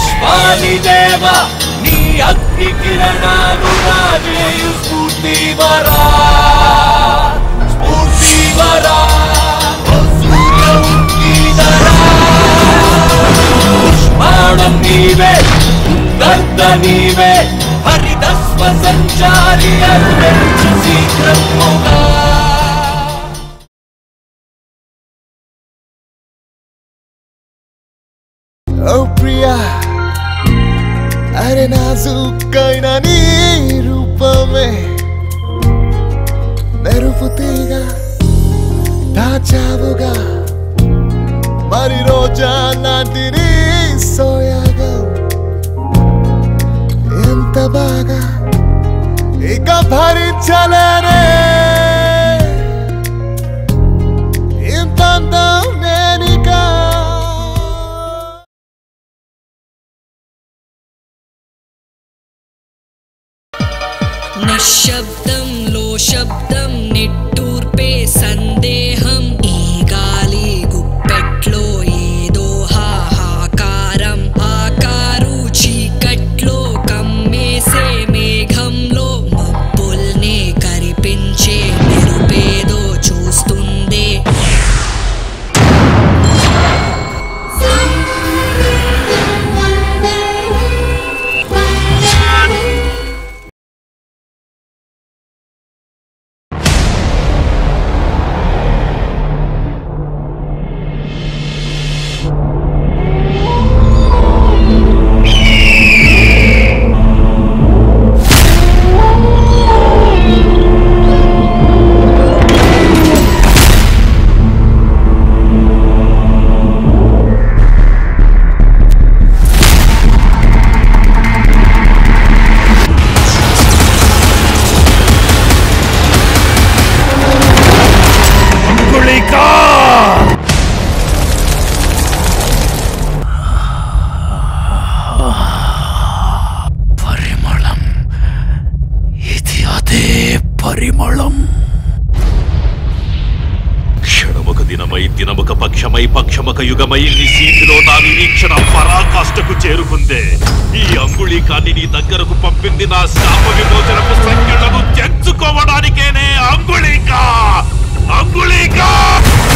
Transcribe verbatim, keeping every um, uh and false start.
పుష్పాని దేవ నీ అగ్ని కిరణాలు రాజేయు స్ఫూర్తివరా స్ఫూర్తివరా సూర్య ఉద్గీతరా పుష్పాణం నీవే దర్ద నీవే హరితస్వ సంచారి అరుణించు శీఘ్రముగా. ఓ ప్రియా అరే నాజుకైన నీ రూపమే మెరుపు తీగ దాచావుగా మరి రోజా లాంటి నీ సోయగం ఎంత బాగా ఇక భరించలేనే ఇంత అందం నేనిగా. నిశ్శబ్దంలో శబ్దం నిట్టూర్పే సందేహం ఈ గాలి గుప్పెట్లో ఏదో హాహాకారం ఆకారు చీకట్లో కమ్మేసే మేఘంలో మబ్బుల్నే కరిపించే మెరుపేదో చూస్తుంది. క్షణముక దినమై దినముక పక్షమై పక్షముక యుగమై నిశీతిలో నా నిరీక్షణ పరాకాష్ఠకు చేరుకుందే. ఈ అంగుళీకాన్ని నీ దగ్గరకు పంపింది నా శాప విమోచనపు సంఖ్యలను తెంచుకోవడానికేనే. అంగుళీక అంగుళీక